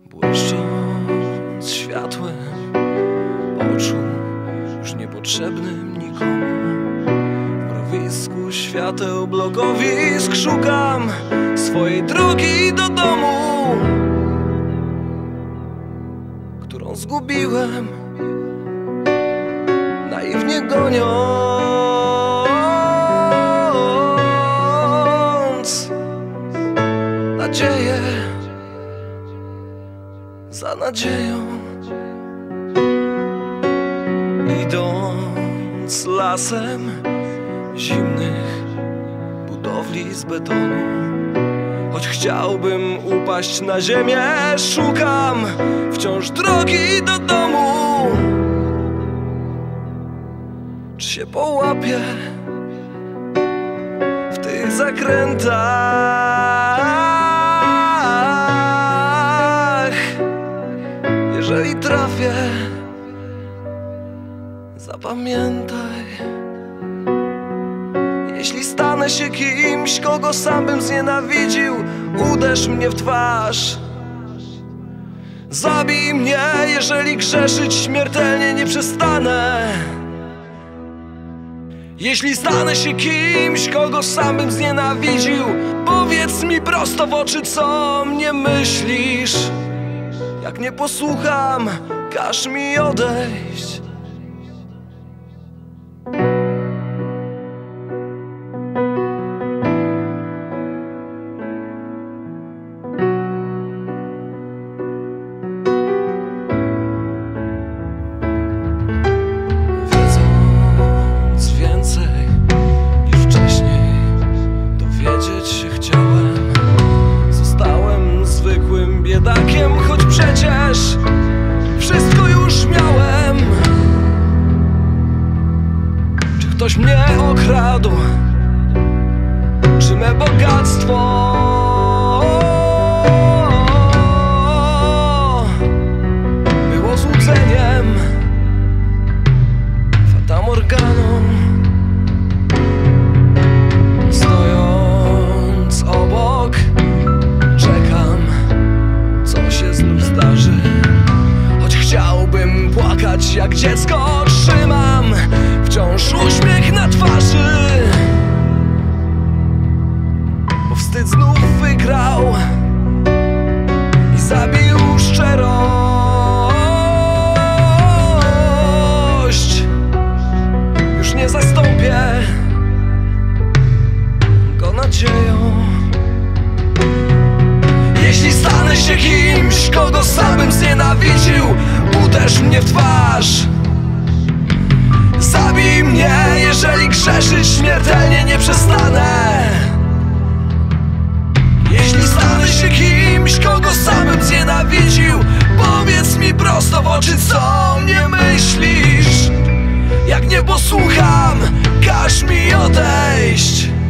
Błyszcząc światłem oczu, już niepotrzebnym nikomu. W mrowisku świateł blokowisk szukam swojej drogi do domu, którą zgubiłem, naiwnie goniąc nadzieję za nadzieją. Idąc lasem zimnych budowli z betonu, choć chciałbym upaść na ziemię, szukam wciąż drogi do domu. Czy się połapię w tych zakrętach? Jeżeli trafię, zapamiętaj. Jeśli stanę się kimś, kogo sam bym znienawidził, uderz mnie w twarz. Zabij mnie, jeżeli grzeszyć śmiertelnie nie przestanę. Jeśli stanę się kimś, kogo sam bym znienawidził, powiedz mi prosto w oczy, co mnie myślisz. Jak nie posłucham, każ mi odejść. Wiedząc więcej niż wcześniej dowiedzieć się chciałem, zostałem zwykłym biedakiem, choć przecież wszystko już miałem. Czy ktoś mnie okradł? Czy me bogactwo było złudzeniem, fatamorganą? Stojąc obok, czekam, co się znów zdarzy. Choć chciałbym płakać jak dziecko, trzymam wciąż uśmiech na twarzy. Bo wstyd znów wygrał i zabił szczerość. Już nie zastąpię go nadzieją. Jeśli stanę się kimś, kogo sam bym znienawidził, uderz mnie w twarz. Zabij mnie, jeżeli grzeszyć śmiertelnie nie przestanę. Jeśli stanę się kimś, kogo sam bym znienawidził, powiedz mi prosto w oczy, co mnie myślisz. Jak nie posłucham, każ mi odejść.